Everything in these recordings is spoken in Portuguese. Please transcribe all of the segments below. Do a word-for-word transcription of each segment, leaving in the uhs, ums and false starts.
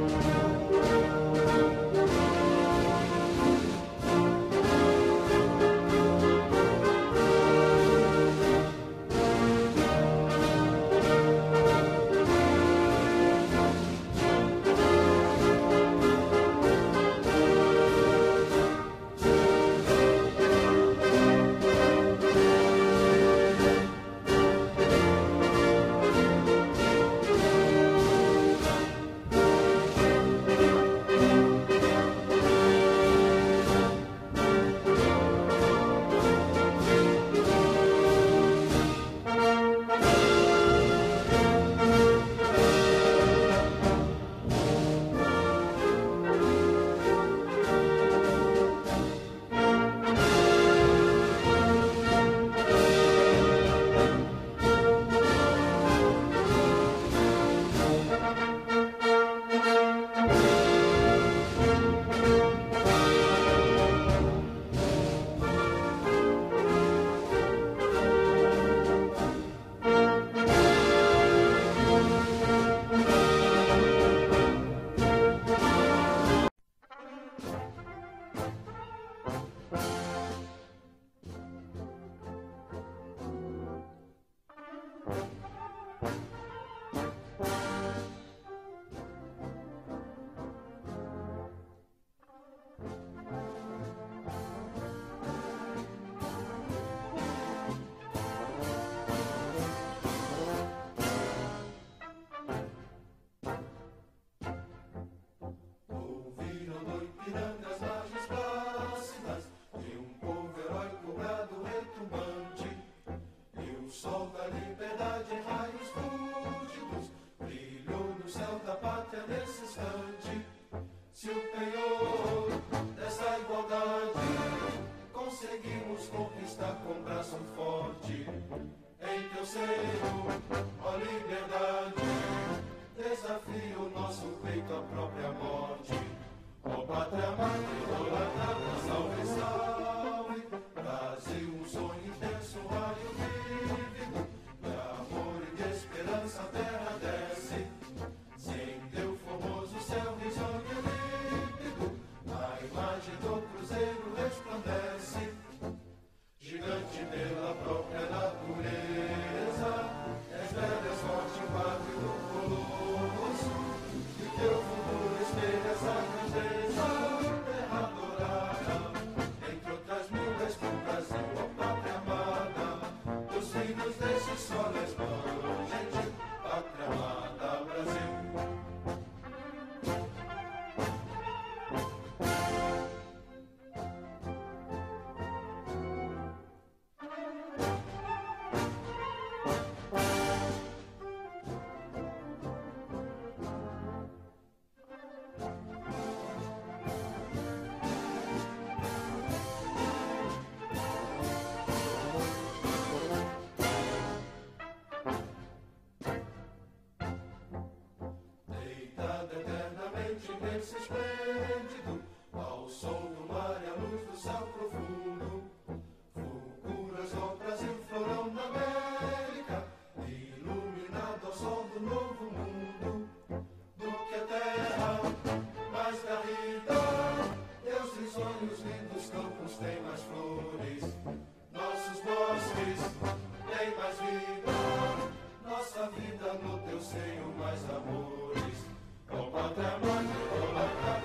vida no teu seio mais amores. Ó Pátria Amada,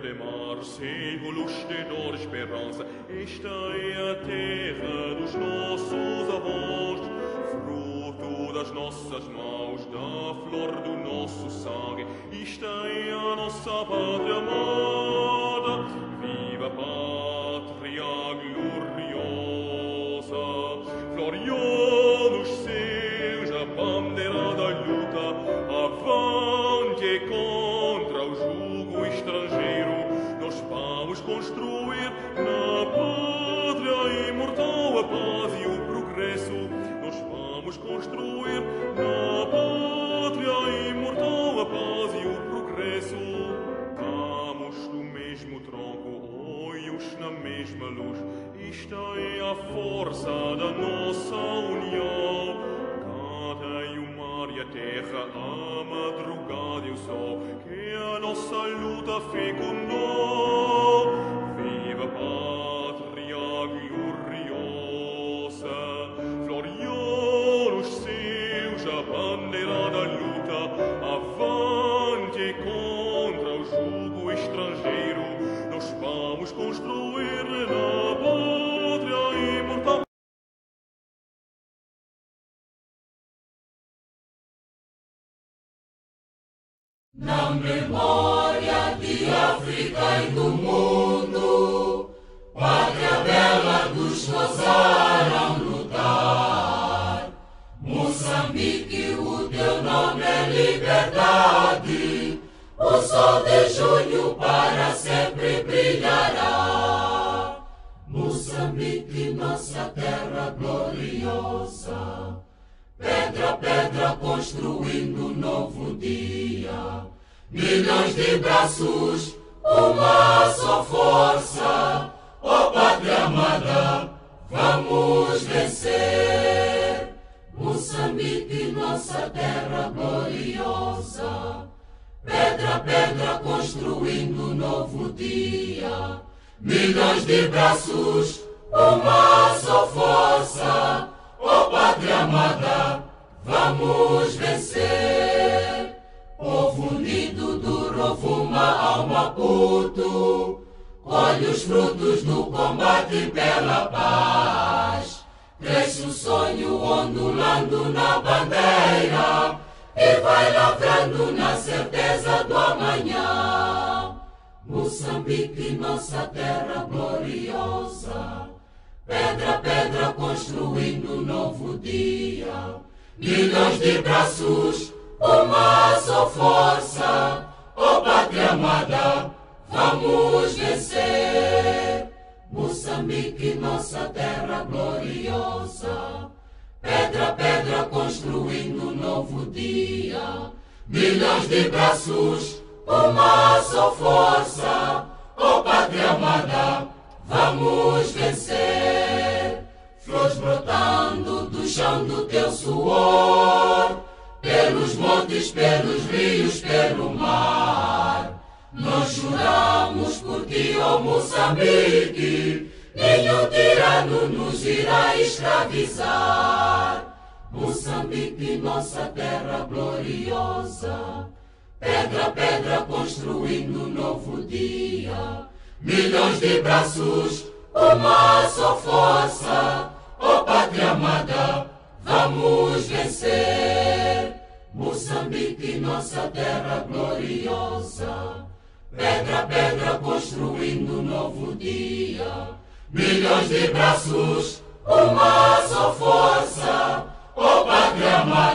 mar, séculos de dor e esperança. Esta é a terra dos nossos avós, fruto das nossas mãos, da flor do nosso sangue. Esta é a nossa pátria amada, viva a pátria gloriosa. Floreou nos céus a bandeira da luta, avante contra o jugo estrangeiro. Nós vamos construir na pátria imortal a paz e o progresso. Nós vamos construir na pátria imortal a paz e o progresso. Vamos do mesmo tronco, olhos na mesma luz. Esta é a força da nossa união. Cantem o mar e a terra, a madrugada e o sol, que a nossa luta fecundou. Viva a pátria gloriosa, floreou nos céus a bandeira da luta, avante contra o jugo estrangeiro. Nós vamos construir na pátria imortal. Na memória de África e do mundo, pátria bela dos que ousaram lutar. Moçambique, o teu nome é liberdade, o sol de junho para sempre brilhará. Moçambique, nossa terra gloriosa, pedra a pedra construindo um novo dia. Milhões de braços, uma só força. Ó pátria amada, vamos vencer. Moçambique, nossa terra gloriosa, pedra a pedra construindo um novo dia. Milhões de braços, uma só força. Ó pátria amada, vamos vencer. Povo unido do Rovuma ao Maputo, colhe os frutos do combate pela paz. Cresce o sonho ondulando na bandeira e vai lavrando na certeza do amanhã. Moçambique, nossa terra gloriosa, pedra a pedra construindo um novo dia. Milhões de braços, uma só força. Ó pátria amada, vamos vencer. Moçambique, nossa terra gloriosa, pedra a pedra construindo um novo dia. Milhões de braços, uma só força. Ó pátria amada, vamos vencer. Flores brotando do chão do teu suor, pelos montes, pelos rios, pelo mar. Nós juramos por ti, ó Moçambique, nenhum tirano nos irá escravizar. Moçambique, nossa terra gloriosa, pedra a pedra construindo um novo dia. Milhões de braços, uma só força. Ó pátria amada, vamos vencer. Moçambique, nossa terra gloriosa, pedra a pedra construindo um novo dia. Milhões de braços, uma só força. Ó pátria amada,